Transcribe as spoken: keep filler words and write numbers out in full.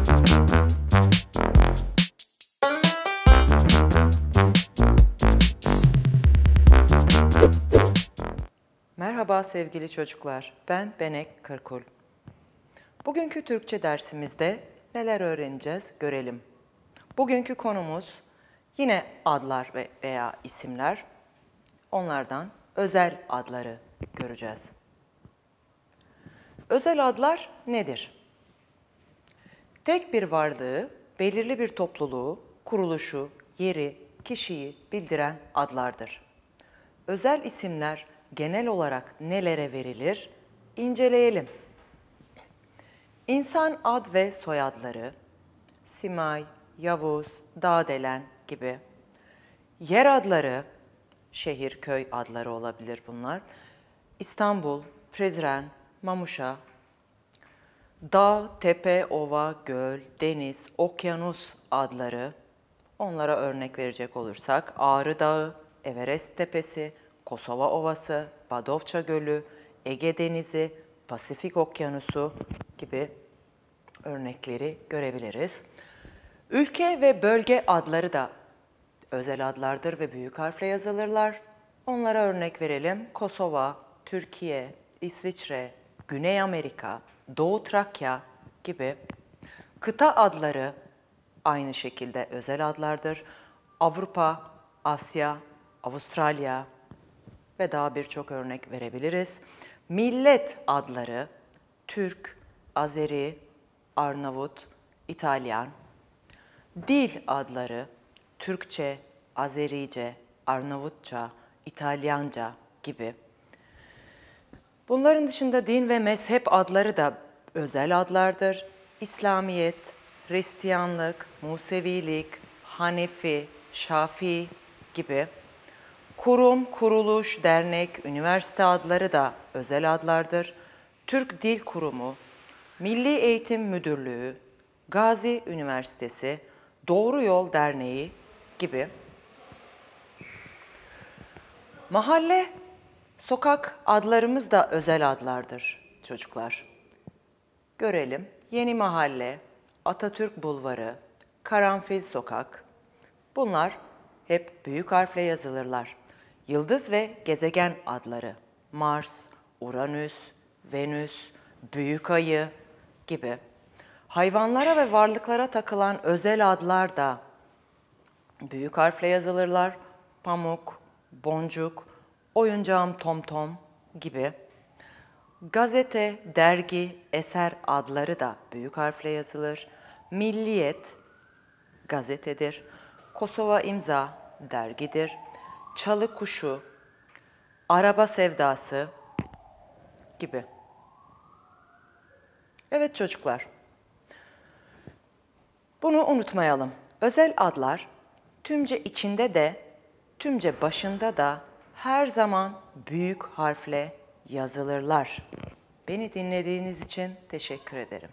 Merhaba sevgili çocuklar, ben Benek Kırkul. Bugünkü Türkçe dersimizde neler öğreneceğiz görelim. Bugünkü konumuz yine adlar veya isimler. Onlardan özel adları göreceğiz. Özel adlar nedir? Tek bir varlığı, belirli bir topluluğu, kuruluşu, yeri, kişiyi bildiren adlardır. Özel isimler genel olarak nelere verilir? İnceleyelim. İnsan ad ve soyadları, Simay, Yavuz, Dağdelen gibi. Yer adları, şehir, köy adları olabilir bunlar. İstanbul, Prizren, Mamuşa. Dağ, tepe, ova, göl, deniz, okyanus adları. Onlara örnek verecek olursak Ağrı Dağı, Everest Tepesi, Kosova Ovası, Badovça Gölü, Ege Denizi, Pasifik Okyanusu gibi örnekleri görebiliriz. Ülke ve bölge adları da özel adlardır ve büyük harfle yazılırlar. Onlara örnek verelim. Kosova, Türkiye, İsviçre, Güney Amerika, Doğu Trakya gibi. Kıta adları aynı şekilde özel adlardır. Avrupa, Asya, Avustralya ve daha birçok örnek verebiliriz. Millet adları Türk, Azeri, Arnavut, İtalyan. Dil adları Türkçe, Azerice, Arnavutça, İtalyanca gibi. Bunların dışında din ve mezhep adları da özel adlardır. İslamiyet, Hristiyanlık, Musevilik, Hanefi, Şafii gibi. Kurum, kuruluş, dernek, üniversite adları da özel adlardır. Türk Dil Kurumu, Milli Eğitim Müdürlüğü, Gazi Üniversitesi, Doğru Yol Derneği gibi. Mahalle, sokak adlarımız da özel adlardır çocuklar. Görelim. Yeni Mahalle, Atatürk Bulvarı, Karanfil Sokak. Bunlar hep büyük harfle yazılırlar. Yıldız ve gezegen adları Mars, Uranüs, Venüs, Büyük Ayı gibi. Hayvanlara ve varlıklara takılan özel adlar da büyük harfle yazılırlar. Pamuk, Boncuk, Oyuncağım Tomtom gibi. Gazete, dergi, eser adları da büyük harfle yazılır. Milliyet, gazetedir. Kosova İmza, dergidir. Çalı Kuşu, Araba Sevdası gibi. Evet çocuklar, bunu unutmayalım. Özel adlar tümce içinde de, tümce başında da her zaman büyük harfle yazılırlar. Beni dinlediğiniz için teşekkür ederim.